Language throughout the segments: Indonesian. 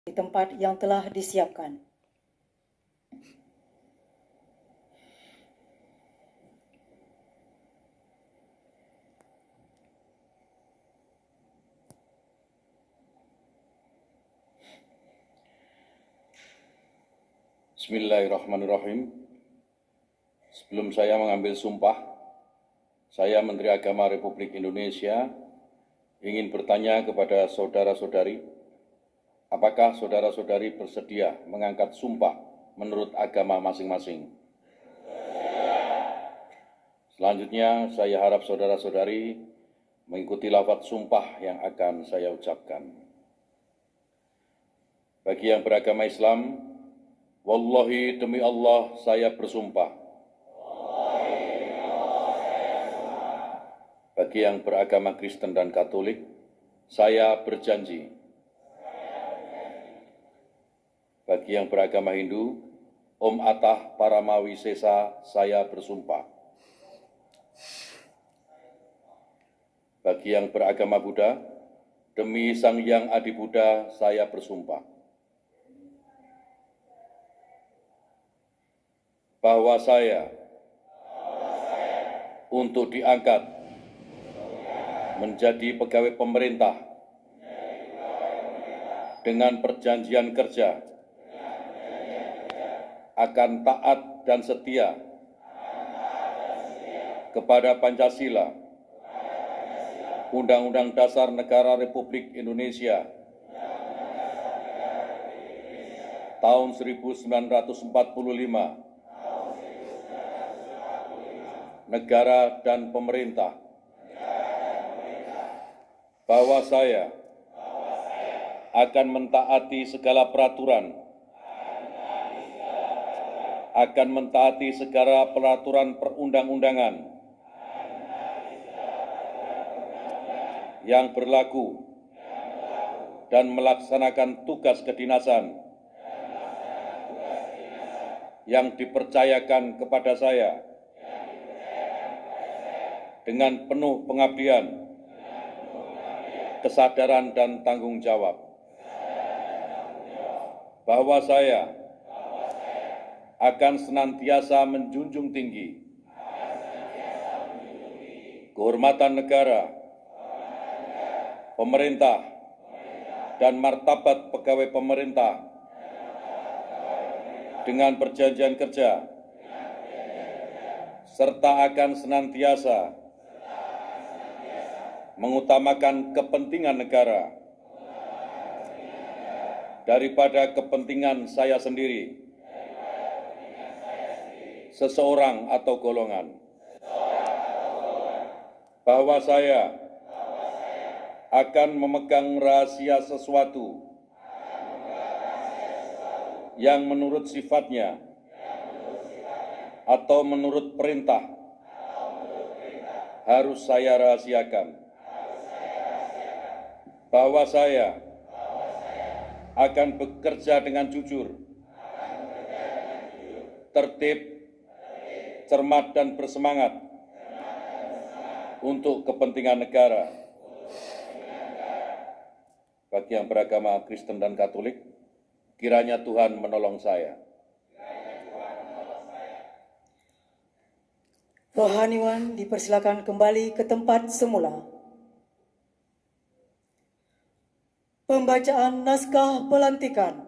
di tempat yang telah disiapkan. Bismillahirrahmanirrahim. Sebelum saya mengambil sumpah, saya Menteri Agama Republik Indonesia ingin bertanya kepada saudara-saudari, apakah saudara-saudari bersedia mengangkat sumpah menurut agama masing-masing? Selanjutnya, saya harap saudara-saudari mengikuti lafaz sumpah yang akan saya ucapkan. Bagi yang beragama Islam, wallahi demi Allah saya bersumpah. Bagi yang beragama Kristen dan Katolik, saya berjanji. Bagi yang beragama Hindu, Om Atah Paramawisesa, saya bersumpah. Bagi yang beragama Buddha, demi Sang Hyang Adi Buddha, saya bersumpah. Bahwa saya untuk diangkat menjadi pegawai pemerintah dengan perjanjian kerja akan taat dan setia kepada Pancasila, Undang-Undang Dasar Negara Republik Indonesia tahun 1945, negara dan pemerintah, bahwa saya akan mentaati segala peraturan, akan mentaati segala peraturan perundang-undangan yang berlaku dan melaksanakan tugas kedinasan yang dipercayakan kepada saya dengan penuh pengabdian, kesadaran dan tanggung jawab. Bahwa saya akan senantiasa menjunjung tinggi kehormatan negara, pemerintah, dan martabat pegawai pemerintah dengan perjanjian kerja, serta akan senantiasa mengutamakan kepentingan negara daripada kepentingan saya sendiri, seseorang atau golongan. Bahwa saya akan memegang rahasia sesuatu yang menurut sifatnya atau menurut perintah harus saya rahasiakan. Bahwa saya akan bekerja dengan jujur, tertib, cermat dan bersemangat untuk kepentingan negara. Bagi yang beragama Kristen dan Katolik, kiranya Tuhan menolong saya. Rohaniwan dipersilakan kembali ke tempat semula. Pembacaan naskah pelantikan.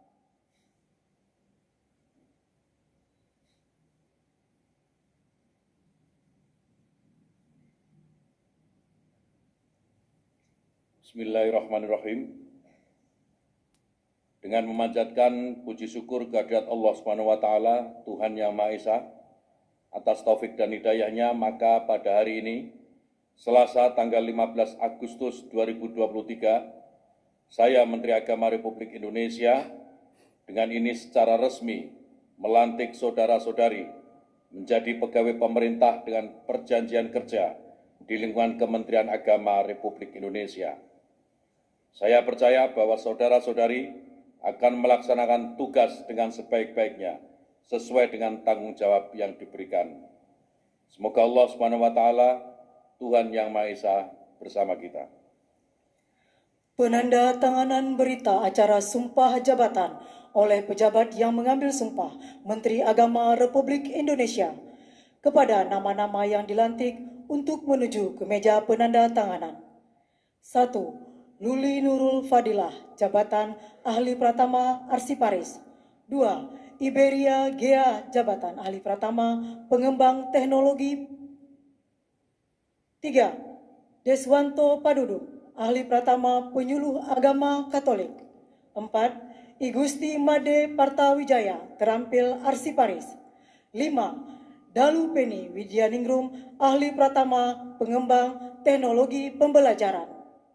Bismillahirrahmanirrahim. Dengan memanjatkan puji syukur kehadirat Allah Subhanahu wa Ta'ala, Tuhan Yang Maha Esa, atas taufik dan hidayahnya, maka pada hari ini, Selasa tanggal 15 Agustus 2023, saya Menteri Agama Republik Indonesia dengan ini secara resmi melantik saudara-saudari menjadi pegawai pemerintah dengan perjanjian kerja di lingkungan Kementerian Agama Republik Indonesia. Saya percaya bahwa saudara-saudari akan melaksanakan tugas dengan sebaik-baiknya sesuai dengan tanggung jawab yang diberikan. Semoga Allah Subhanahu wa Ta'ala, Tuhan Yang Maha Esa bersama kita. Penandatanganan berita acara sumpah jabatan oleh pejabat yang mengambil sumpah Menteri Agama Republik Indonesia kepada nama-nama yang dilantik untuk menuju ke meja penandatanganan. 1. Luli Nurul Fadilah, jabatan Ahli Pratama Arsiparis. 2. Iberia Gea, jabatan Ahli Pratama Pengembang Teknologi. 3. Deswanto Padudu, Ahli Pratama Penyuluh Agama Katolik. 4. Igusti Made Partawijaya, terampil Arsiparis. 5. Dalu Peni Widyaningrum, Ahli Pratama Pengembang Teknologi Pembelajaran.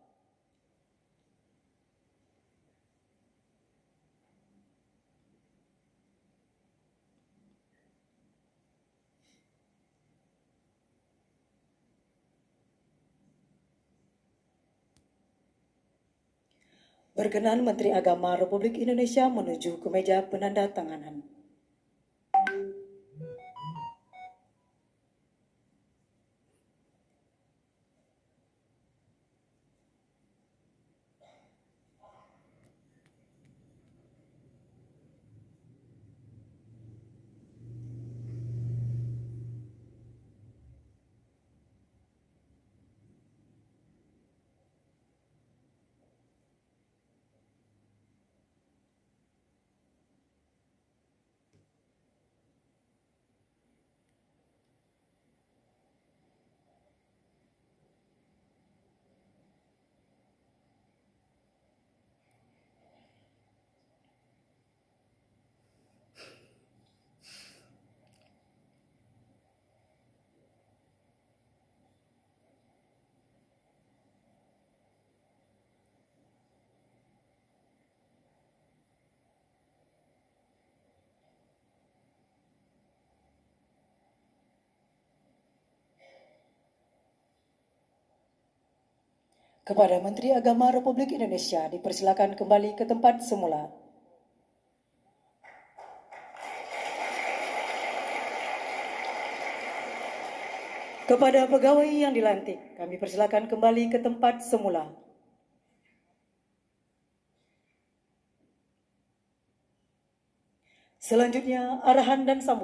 Berkenan Menteri Agama Republik Indonesia menuju ke meja penandatanganan. Kepada Menteri Agama Republik Indonesia dipersilakan kembali ke tempat semula. Kepada pegawai yang dilantik, kami persilakan kembali ke tempat semula. Selanjutnya, arahan dan sambutan.